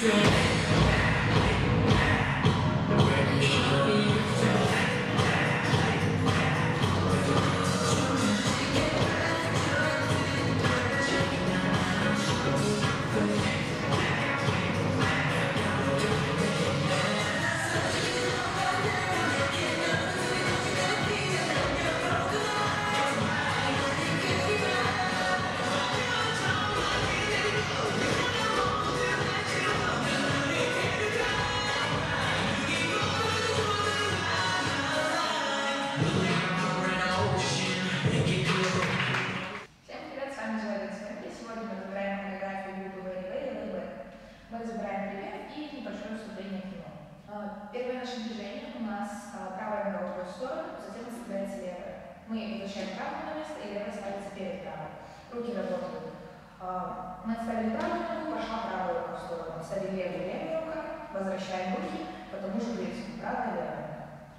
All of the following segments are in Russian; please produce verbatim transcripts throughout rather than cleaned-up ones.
Мы разбираем пример и небольшое вступление к нему. Первое наше движение у нас правая нога уходит в сторону, затем оставляется левая. Мы возвращаем правую на место, и левая ставится перед правой. Руки работают. Мы отставили правую ногу, пошла правая рука в сторону. Отставили левую, левая рука, возвращаем руки по тому же принципу, правая, левая.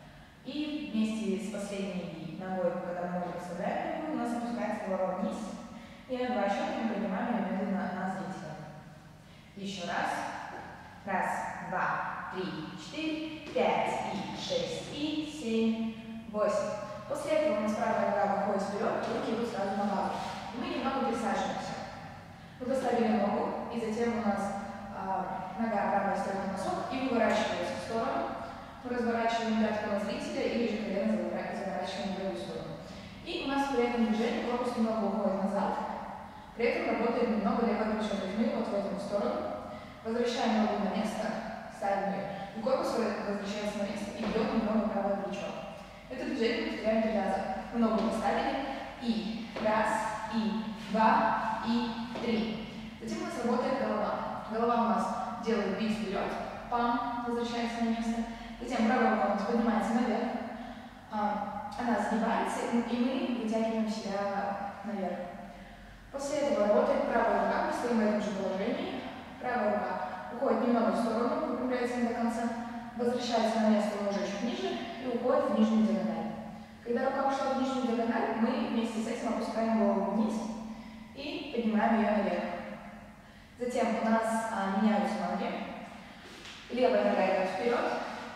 И вместе с последней ногой, когда мы подставляем ногу, у нас опускается голова вниз. И на два счета мы поднимаем ее медленно на зрителя. Еще раз. Раз, два, три, четыре, пять, и шесть, и семь, восемь. После этого у нас правая нога выходит вперед, руки идут сразу на базу. И мы немного присаживаемся. Мы поставили ногу, и затем у нас а, нога правая стоит на носок и выворачивается в сторону. Мы разворачиваем пятку на зрителя или же колено заворачиваем в другую сторону. И у нас при этом движении корпус немного уходит назад. При этом работает немного левое плечо, то есть мы его отводим в сторону, возвращаем ногу на место, ставим ее, и корпус возвращается на место и бьет немного правое плечо. Это движение мы повторяем три раза. Мы ногу поставили, и раз, и два, и три. Затем у нас работает голова. Голова у нас делает бит вперед, пам, возвращается на место. Затем правая рука у нас поднимается наверх, она сгибается, и мы вытягиваем себя наверх. После этого работает правая рука, мы стоим в этом же положении. Правая рука уходит немного в сторону, выпрямляется до конца, возвращается на место уже чуть ниже и уходит в нижнюю диагональ. Когда рука ушла в нижнюю диагональ, мы вместе с этим опускаем голову вниз и поднимаем ее наверх. Затем у нас а, меняются ноги. Левая нога идет вперед,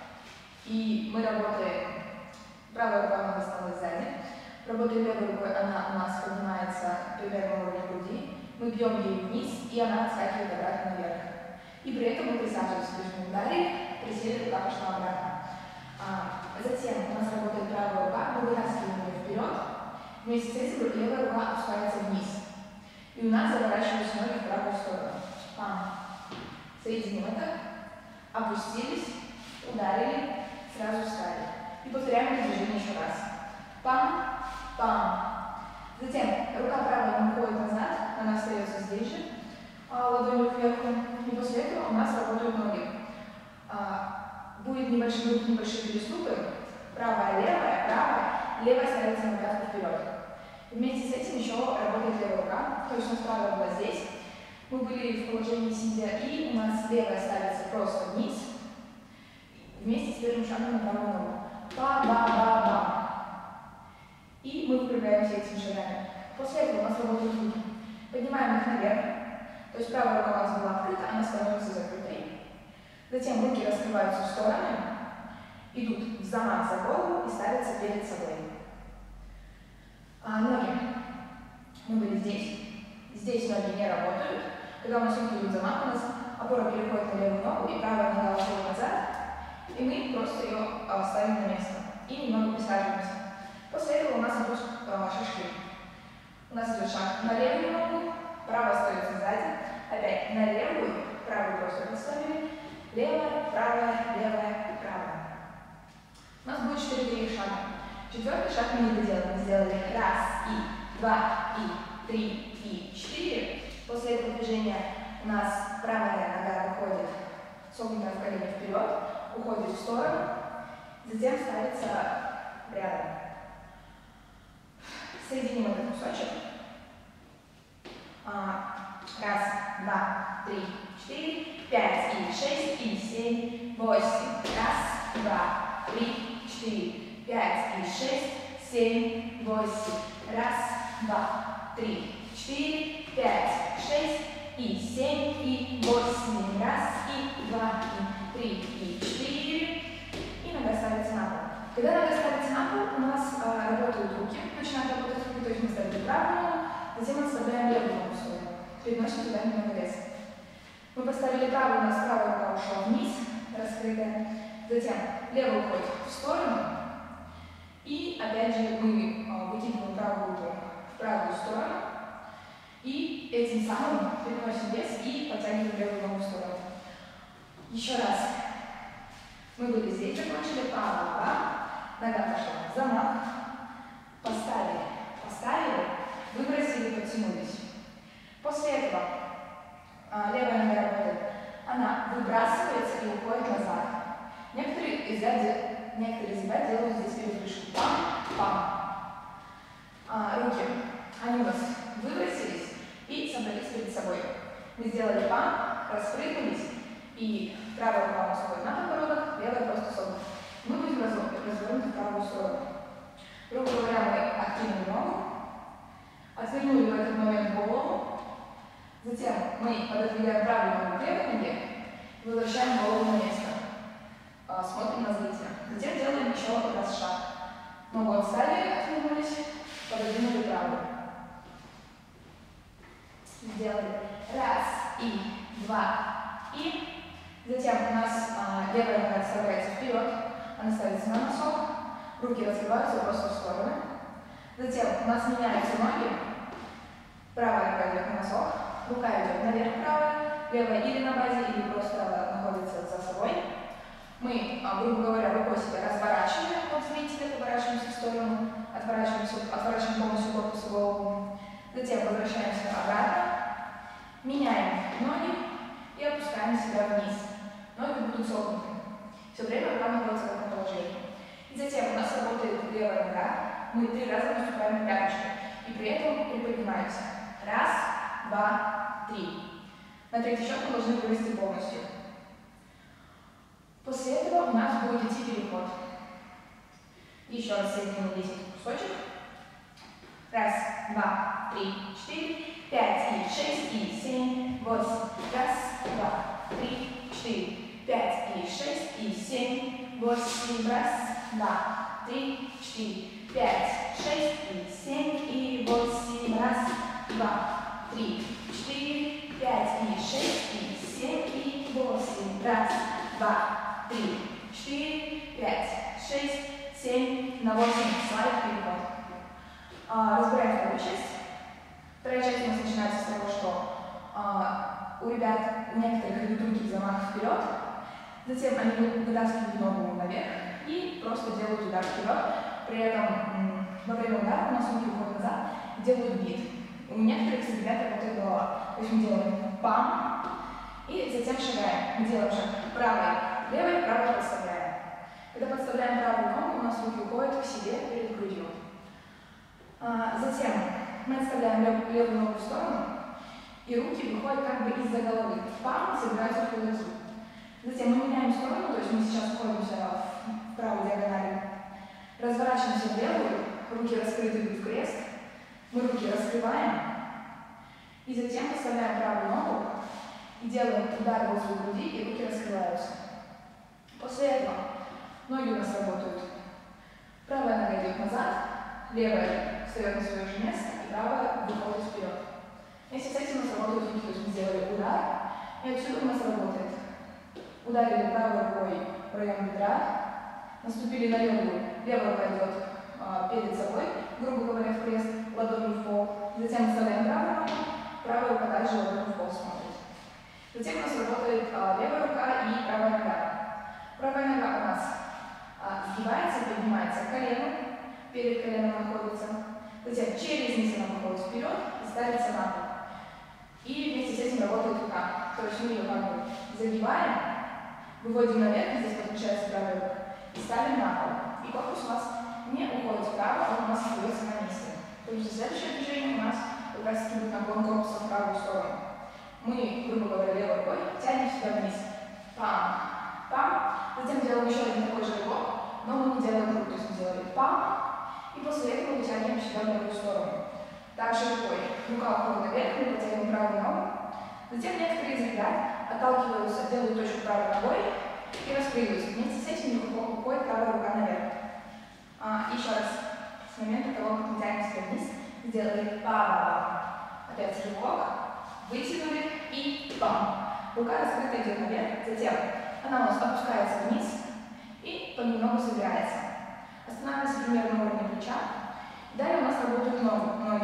и мы работаем. Правая рука у нас осталась сзади. Работая левой рукой, она у нас поднимается примерно на уровне груди. Мы бьем ей вниз, и она отскакивает обратно наверх. И при этом мы присаживаемся, то есть мы ударили, присели, рука пошла обратно. А, затем у нас работает правая рука, мы вытаскиваем ее вперед. Вместе с этим левая рука опускается вниз. И у нас заворачиваются ноги в правую сторону. Пам. Соединим это. Опустились, ударили, сразу встали. И повторяем это движение еще раз. Пам, пам. Затем рука правая не уходит назад, она остается здесь же, ладонью кверху. И после этого у нас работают ноги. Будет небольшие, будут небольшие переступы. Правая, левая, правая, левая ставится на пятку вперед. Вместе с этим еще работает левая рука, то есть у нас правая была здесь. Мы были в положении сидя, и у нас левая ставится просто вниз, вместе с первым шагом на правую ногу. Ба-ба-ба-ба. И мы выпрямляемся этими шагами. После этого у нас работают руки. Поднимаем их наверх, то есть правая рука у нас была открыта, она становится закрытой. Затем руки раскрываются в стороны, идут в замах за голову и ставятся перед собой. А ноги. Мы были здесь. Здесь ноги не работают. Когда у нас руки идут в замах, у нас опора переходит на левую ногу, и правая нога уходит назад, и мы просто ее ставим на место. И немного присаживаемся. После этого у нас идут э, шажки. У нас идет шаг на левую ногу, правая остается сзади, опять на левую, правую просто подставили, левая, правая, левая, правая. У нас будет четыре таких шага. Четвертый шаг мы не доделали. Мы сделали раз, и, два, и, три, и, четыре. После этого движения у нас правая нога выходит, согнутая в колени вперед, уходит в сторону, затем ставится рядом. Соединим этот кусочек. Раз, два, три, четыре, пять, и шесть, и семь, восемь. Раз, два, три, четыре, пять, и шесть, семь, восемь. Раз, два, три, четыре, пять, шесть, и семь, и восемь. Раз, и два, и три, и четыре. И нога ставится на пол. Когда нога ставится на пол, у нас а, работают руки. Начинают работать руки, то есть мы ставим правую ногу, затем отставляем левую ногу в сторону. Переносим туда немного веса. Мы поставили правую, у нас правая рука ушла вниз, раскрытая. Затем левая уходит в сторону. И опять же мы а, выкидываем правую руку в правую сторону. И этим самым переносим вес и подтягиваем левую ногу в сторону. Еще раз. Мы были здесь, закончили. Па-па-па. Нога пошла. Замах. Поставили. Поставили. Выбросили, подтянулись. После этого а, левая нога работает. Она выбрасывается и уходит назад. Некоторые из ребят, некоторые из ребят делают здесь передышку. Пам-пам. А, руки. Они у нас выбросились и собрались перед собой. Мы сделали пам, распрыгнулись, и правая рука у нас уходит на подбородок, левая просто согнута. Мы будем развернуты в правую сторону. Грубо говоря, мы откинули ногу, отвернули в этот момент голову, затем мы пододвигаем правую ногу к левой ноге и возвращаем голову на место. А, смотрим на зрителя. Затем делаем еще раз шаг. Ногу отставили, отвернулись, пододвинули правую. Сделали раз, и два, и затем у нас а, левая нога отставляется вперед, она ставится на носок, руки раскрываются просто в стороны. Затем у нас меняются ноги, правая нога идет на носок, рука идет наверх правая, левая или на базе, или просто находится за собой. Мы, а, грубо говоря, рукой себя разворачиваем, вот видите, поворачиваемся в сторону, отворачиваемся, отворачиваем полностью корпус и голову. Затем возвращаемся обратно, меняем ноги и опускаем себя вниз. Ноги будут согнуты. Все время рука находится в этом положении. И затем у нас работает левая нога. Мы три раза наступаем на пяточку. И при этом приподнимаемся. Раз, два, три. На третий счет мы должны вывести полностью. После этого у нас будет идти переход. Еще раз соединим десять кусочек. Раз, два, три, четыре, пять, и шесть, и семь, восемь. Раз, два, три, четыре, пять, и шесть, и семь, восемь. Раз, два, три, четыре, пять, шесть, и семь, и восемь. Раз, два, три, четыре, пять, и шесть, и семь, и восемь. Раз, два, три, четыре, пять, шесть, семь, на восемь. Слайд переход. Разбираем вторую часть. Вторая часть у нас начинается с того, что а, у ребят, у некоторых идут руки в замах вперед, затем они вытаскивают ногу наверх и просто делают удар вперед. При этом м, во время удара у нас руки уходят назад и делают бит. У некоторых из ребят работает голова. То есть мы делаем пам и затем шагаем. Мы делаем шаг правой, левой, правой подставляем. Когда подставляем правую ногу, у нас руки уходят к себе перед грудью. А, затем мы отставляем лев, левую ногу в сторону, и руки выходят как бы из-за головы. Пам, собираются в кулаки. Затем мы меняем сторону, то есть мы сейчас находимся в правой диагонали. Разворачиваемся в левую, руки раскрыты в крест. Мы руки раскрываем, и затем поставляем правую ногу и делаем удар возле груди, и руки раскрываются. После этого ноги у нас работают. Правая нога идет назад, левая встает на свое же место, и правая выходит вперед. Вместе с этим у нас работают руки, то есть мы сделали удар, и отсюда у нас работает. Ударили правой рукой в район бедра, наступили на левую, левая рука идет а, перед собой, грубо говоря, в крест, ладонью в пол. Затем вставляем правую ногу, правая рука также ладонью в пол смотрит. Затем у нас работает а, левая рука и правая нога. Правая нога у нас а, сгибается, поднимается к колену, перед коленом находится. Затем через низ она выходит вперед и ставится на пол. И вместе с этим работает рука. То есть мы ее как бы загибаем, выводим наверх, здесь подключается правая рука, и ставим на пол. И корпус у нас не уходит вправо, он у нас остается на месте. То есть следующее движение у нас как раз таки будет наклон корпуса в правую сторону. Мы, грубо говоря, левой рукой тянем себя вниз. Пам, пам. Затем делаем еще один такой же рывок, но мы не делаем руку, то есть мы делали пам. И после этого вытягиваем себя в левую сторону. Также рукой. Рука уходит наверх, мы потянем правую ногу, Затем некоторые из ребят отталкиваются, делают точку правой ногой и распрыгиваются. Вместе с этим уходит правая рука наверх. А, еще раз, с момента того, как мы тянем себя вниз, сделали па-ба-ба. Опять рывок, вытянули и бам. Рука раскрыта идет наверх, затем она у нас опускается вниз и понемногу собирается. Останавливается примерно на уровне плеча. Далее у нас работают ноги.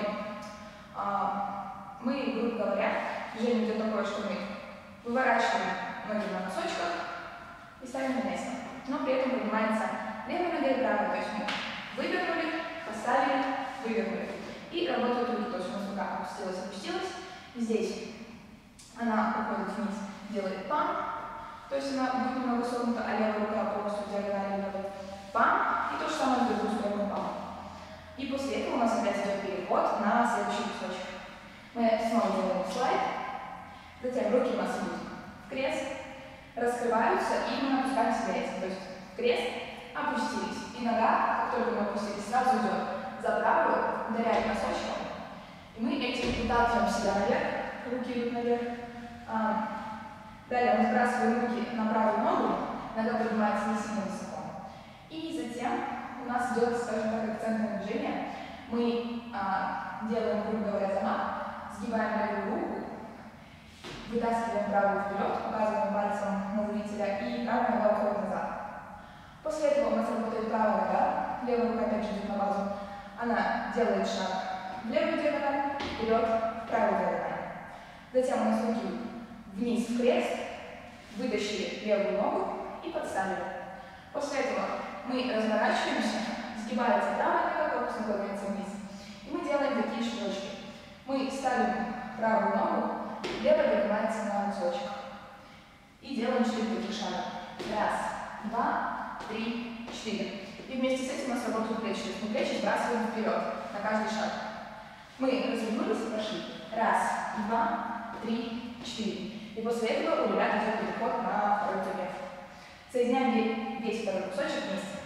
А, мы, грубо говоря, движение идет такое, что мы выворачиваем ноги на носочках и ставим на место. Но при этом поднимается левая нога и правая. То есть мы вывернули, поставили, вывернули. И работают руки. То есть у нас рука опустилась, опустилась. И здесь она уходит вниз, делает пам. То есть она будет немного согнута, а левая рука полностью диагонально делает пам. И то же самое в другую сторону пам. И после этого у нас опять идет переход на следующий кусочек. Мы снова делаем слайд. Затем руки у нас идут в крест, раскрываются, и мы опускаем себя этим. То есть в крест опустились. И нога, как только мы опустились, сразу идет за правую, ударяет носочком. И мы этим выталкиваем себя наверх. Руки идут наверх. А, далее мы сбрасываем руки на правую ногу, нога поднимается не сильно высоко. И затем у нас идет, скажем так, акцентное движение. Мы а, делаем, грубо говоря, замах, сгибаем левую руку, вытаскиваем правую вперед, указываем пальцем на зрителя, и правая нога уходит назад. После этого у нас работает правая нога, левая рука опять же идет на базу. Она делает шаг в левую диагональ, вперед, в правую диагональ. Затем у нас руки вниз в крест, вытащили левую ногу и подставили. После этого мы разворачиваемся, сгибается правая нога, корпус наклоняется вниз. И мы делаем такие шажочки. Мы ставим правую ногу, левая поднимается на носочек. И делаем четыре таких шага. Раз, два, три, четыре. И вместе с этим у нас работают плечи. То есть мы плечи сбрасываем вперед на каждый шаг. Мы развернулись и пошли. Раз, два, три, четыре. И после этого у ребят идет переход на второй турнир. Соединяем весь второй кусочек вместе.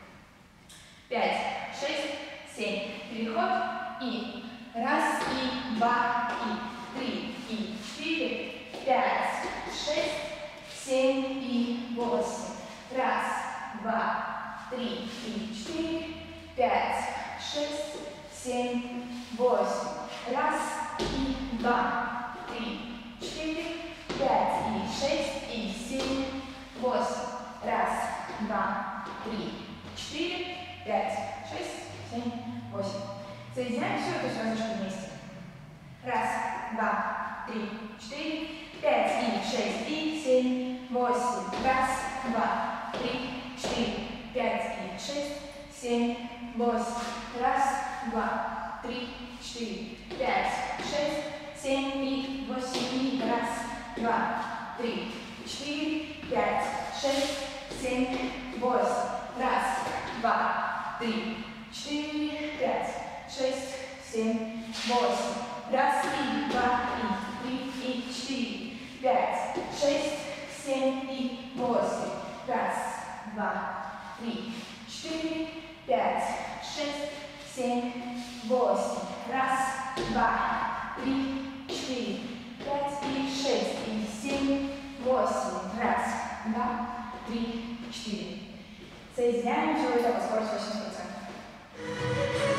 Пять, шесть, семь. Переход и раз, и два, и три, и четыре, пять, шесть, семь и восемь. Раз, два, три, и четыре, пять, шесть, семь, восемь. Раз, и два, три, четыре, пять, и шесть, и семь, восемь. Раз, два, три, четыре, пять, шесть, семь, восемь. Соединяем все это сразу вместе. Раз, два, три, четыре, пять, и шесть, и семь, восемь. Раз, два, три, четыре, пять, и шесть, семь, восемь. Раз, два, три, четыре, пять, шесть, семь и восемь. И раз, два, три, четыре, пять, шесть, семь, восемь. Раз, два, три, четыре, пять, шесть, семь, восемь. Раз, и два, и три, и четыре, пять, шесть, семь и восемь. Раз, два, три, четыре, пять, шесть, семь, восемь. Раз, два, три, четыре, пять и шесть, и семь, восемь. Раз, два, три, четыре. Соединяем все это по скорости восемьдесят процентов.